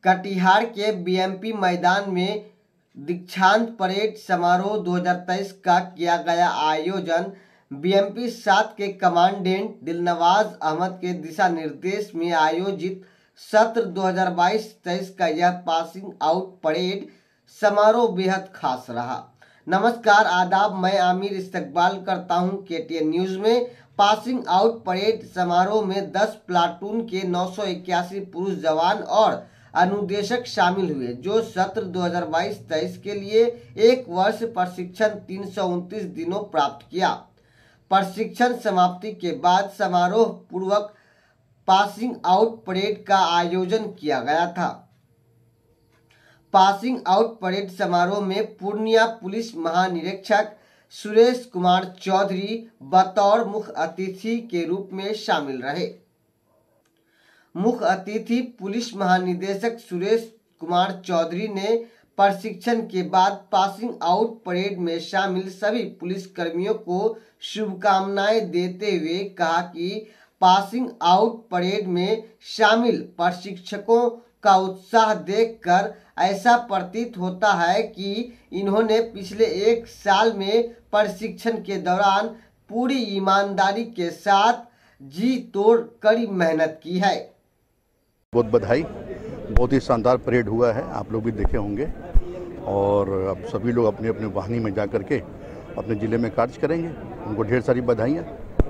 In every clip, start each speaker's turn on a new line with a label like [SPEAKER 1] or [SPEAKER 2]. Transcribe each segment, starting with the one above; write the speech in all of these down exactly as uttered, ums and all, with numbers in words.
[SPEAKER 1] कटिहार के बीएमपी मैदान में दीक्षांत परेड समारोह दो हज़ार तेईस का किया गया आयोजन। बीएमपी सात के कमांडेंट दिलनवाज अहमद के दिशा निर्देश में आयोजित सत्र दो हज़ार बाईस तेईस का यह पासिंग आउट परेड समारोह बेहद खास रहा। नमस्कार, आदाब, मैं आमिर इस्तकबाल करता हूं केटीएन न्यूज में। पासिंग आउट परेड समारोह में दस प्लाटून के नौ सौ इक्यासी पुरुष जवान और अनुदेशक शामिल हुए, जो सत्र दो हज़ार बाईस तेईस के लिए एक वर्ष प्रशिक्षण तीन सौ उनतीस दिनों प्राप्त किया। प्रशिक्षण समाप्ति के बाद समारोह पूर्वक पासिंग आउट परेड का आयोजन किया गया था। पासिंग आउट परेड समारोह में पूर्णिया पुलिस महानिरीक्षक सुरेश कुमार चौधरी बतौर मुख्य अतिथि के रूप में शामिल रहे। मुख्य अतिथि पुलिस महानिदेशक सुरेश कुमार चौधरी ने प्रशिक्षण के बाद पासिंग आउट परेड में शामिल सभी पुलिस कर्मियों को शुभकामनाएं देते हुए कहा कि पासिंग आउट परेड में शामिल प्रशिक्षकों का उत्साह देखकर ऐसा प्रतीत होता है कि इन्होंने पिछले एक साल में प्रशिक्षण के दौरान पूरी ईमानदारी के साथ जी तोड़ कड़ी मेहनत की है।
[SPEAKER 2] बहुत बधाई, बहुत ही शानदार परेड हुआ है, आप लोग भी देखे होंगे। और अब सभी लोग अपने अपने वाहिनी में जा करके अपने जिले में कार्य करेंगे। उनको ढेर सारी बधाइयाँ।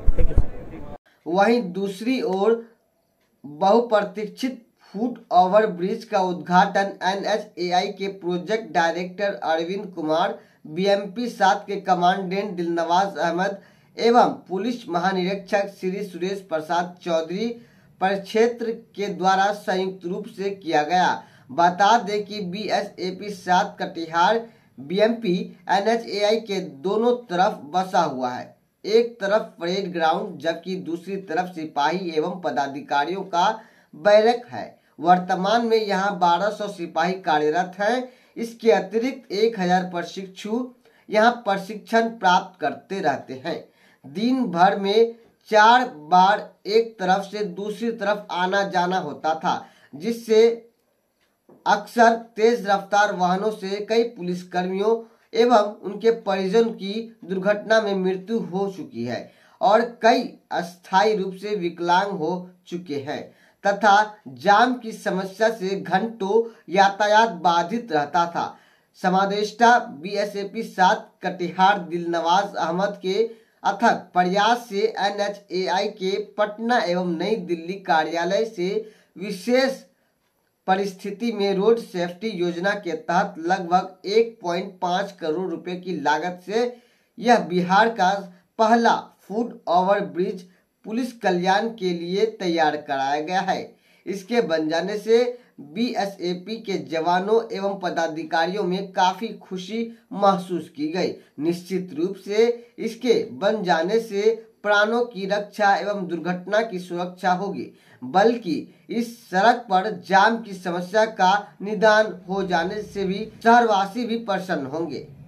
[SPEAKER 1] वहीं दूसरी ओर बहुप्रतीक्षित फुट ओवर ब्रिज का उद्घाटन एन एच ए आई के project director Arvind Kumar, BMP सात के कमांडेंट दिलनवाज अहमद एवं पुलिस महानिरीक्षक श्री सुरेश प्रसाद चौधरी परिक्षेत्र के द्वारा संयुक्त रूप से किया गया। बता दें कि बी एस ए पी सात Katihar BMP N H A I के दोनों तरफ बसा हुआ है। एक तरफ परेड ग्राउंड जबकि दूसरी तरफ सिपाही एवं पदाधिकारियों का बैरक है। वर्तमान में यहां बारह सौ सिपाही कार्यरत हैं। इसके अतिरिक्त एक हज़ार प्रशिक्षु यहां प्रशिक्षण प्राप्त करते रहते हैं। दिन भर में चार बार एक तरफ से दूसरी तरफ आना जाना होता था, जिससे अक्सर तेज रफ्तार वाहनों से कई पुलिसकर्मियों एवं उनके परिजन की दुर्घटना में मृत्यु हो चुकी है और कई अस्थायी रूप से विकलांग हो चुके हैं तथा जाम की समस्या से घंटों यातायात बाधित रहता था। समादेष्टा बी एस ए पी सात कटिहार दिलनवाज अहमद के अथक प्रयास से एन एच ए आई के पटना एवं नई दिल्ली कार्यालय से विशेष परिस्थिति में रोड सेफ्टी योजना के तहत लगभग एक पॉइंट पाँच करोड़ रुपए की लागत से यह बिहार का पहला फुट ओवर ब्रिज पुलिस कल्याण के लिए तैयार कराया गया है। इसके बन जाने से बी एस ए पी के जवानों एवं पदाधिकारियों में काफी खुशी महसूस की गई। निश्चित रूप से इसके बन जाने से प्राणों की रक्षा एवं दुर्घटना की सुरक्षा होगी, बल्कि इस सड़क पर जाम की समस्या का निदान हो जाने से भी शहरवासी भी प्रसन्न होंगे।